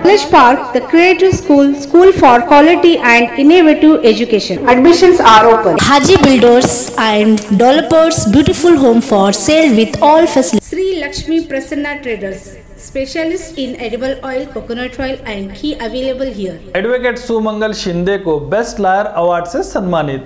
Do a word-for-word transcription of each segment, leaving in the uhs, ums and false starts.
College Park, the creative school, school for quality and innovative education. Admissions are open. Haji Builders and Developers, beautiful home for sale with all facilities. Sri Lakshmi Prasanna Traders, specialist in edible oil, coconut oil and ghee available here. Advocate Sumangal Shinde को best lawyer award से सम्मानित।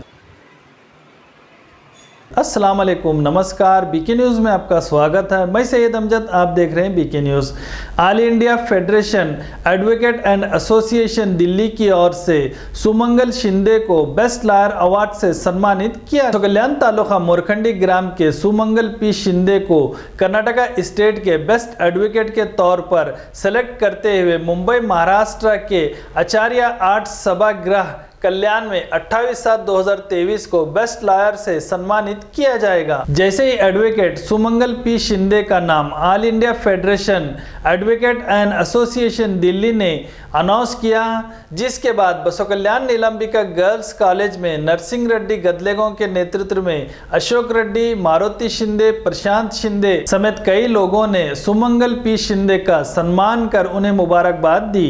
अस्सलाम वालेकुम, नमस्कार। BK news में आपका स्वागत है। मैं सैयद अमजद, आप देख रहे हैं BK news. All India federation advocate and association Delhi की ओर से सुमंगल शिंदे को बेस्ट लॉयर अवार्ड से सम्मानित किया। तो कल्याण तालुका मोरखंडी ग्राम के सुमंगल पी शिंदे को कर्नाटका स्टेट के बेस्ट एडवोकेट के तौर पर सेलेक्ट करते हुए मुंबई महाराष्ट्र के आचार्य आर्ट सभागृह कल्याण में अट्ठाईस सात दो हज़ार तेईस को बेस्ट लॉयर से सम्मानित किया जाएगा। जैसे ही एडवोकेट सुमंगल पी शिंदे का नाम all India federation advocate and association Delhi ने अनाउंस किया, जिसके बाद Basavakalyan Neelambika girls college में नरसिंह रेड्डी गदलेगांव के नेतृत्व में अशोक रेड्डी, मारुति शिंदे, प्रशांत शिंदे समेत कई लोगों ने सुमंगल पी शिंदे का सम्मान कर उन्हें मुबारकबाद दी।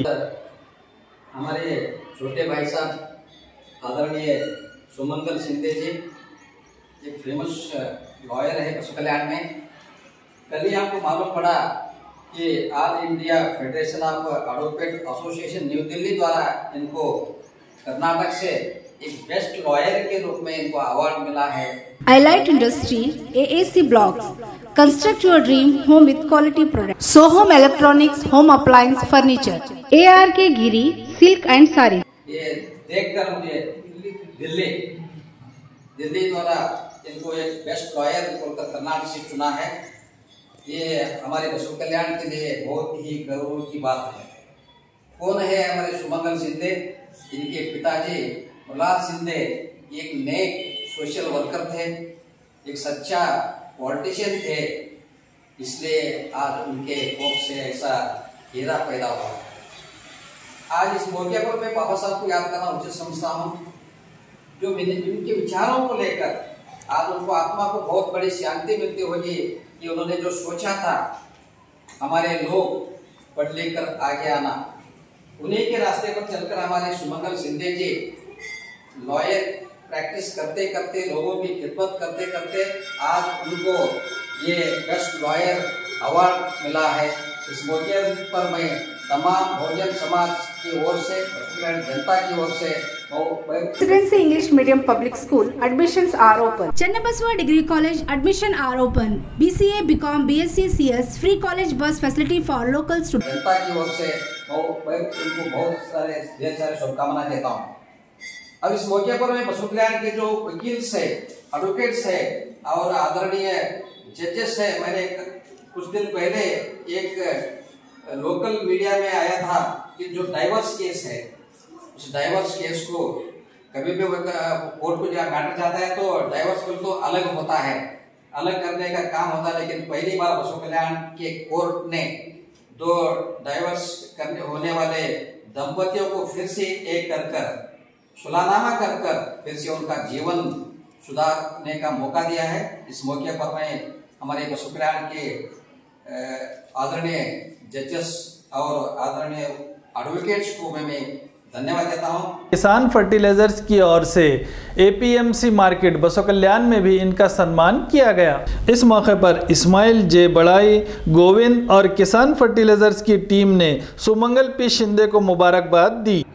हमारे छोटे भाई साहब आदरणीय सुमंगल शिंदे जी एक फेमस लॉयर है बसव कल्याण में। कल ही आपको मालूम पड़ा कि all India federation of advocate association new Delhi द्वारा इनको कर्नाटक से एक बेस्ट लॉयर के रूप में इनको अवार्ड मिला है। Allied Industry, A A C Blocks, construct your dream home with quality products. Sohom Electronics, home appliance furniture. A R K Giri, silk and sari. ये देखकर मुझे दिल्ली दिल्ली द्वारा इनको एक बेस्ट लॉयर बोलकर कर्नाटक से चुना है। ये हमारे बसव कल्याण के लिए बहुत ही गर्व की बात है। कौन है हमारे सुमंगल शिंदे? इनके पिताजी प्रहलाद शिंदे एक नेक सोशल वर्कर थे, एक सच्चा पॉलिटिशियन थे, इसलिए आज उनके कोख से ऐसा हीरा पैदा हुआ। आज इस मौके पर मैं बाबा साहब को याद करना उचित समझता हूँ, जो उनके विचारों को लेकर आज उनको आत्मा को बहुत बड़ी शांति मिलती होगी कि उन्होंने जो सोचा था हमारे लोग पढ़ लिख कर आगे आना, उन्हीं के रास्ते पर चलकर हमारे सुमंगल शिंदे जी लॉयर प्रैक्टिस करते करते लोगों की खिदमत करते करते आज उनको ये बेस्ट लॉयर अवार्ड मिला है। इस मौके पर मैं तमाम बहुजन समाज की ओर से, जनता की ओर से Residency English Medium Public School, admissions are open. Channabaswa Degree College, admission are open. B C A, B Com, B S c, C S, free college bus facility for local students. जनता की ओर से मैं उनको बहुत सारे ढेर सारे शुभकामनाएं देता हूँ। अब इस मौके पर मैं बसव कल्याण के जो वकील है, एडवोकेट्स है और आदरणीय जजेस है, मैंने कुछ दिन पहले एक लोकल मीडिया में आया था कि जो डाइवर्स केस है, उस डाइवर्स केस को कभी भी कोर्ट को जब काटा जाता है तो डाइवर्स बिल तो अलग होता है, अलग करने का काम होता है, लेकिन पहली बार बसव कल्याण के कोर्ट ने दो डाइवर्स करने होने वाले दंपतियों को फिर से एक कर कर सुलहनामा कर कर फिर से उनका जीवन सुधारने का मौका दिया है। इस मौके पर मैं हमारे बसव कल्याण के आदरणीय जजेस और आदरणीय एडवोकेट्स को मैं धन्यवाद देता हूं। किसान फर्टिलाइजर्स की ओर से A P M C market Basavakalyan में भी इनका सम्मान किया गया। इस मौके पर इस्माइल जे बड़ाई, गोविंद और किसान फर्टिलाइजर्स की टीम ने सुमंगल पी शिंदे को मुबारकबाद दी।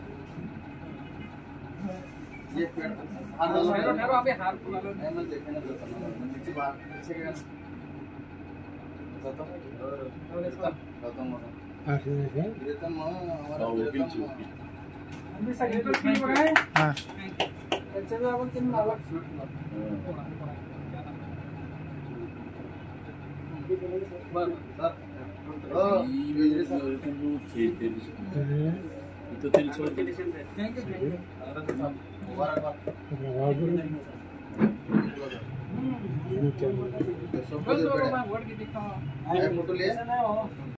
फोटो ले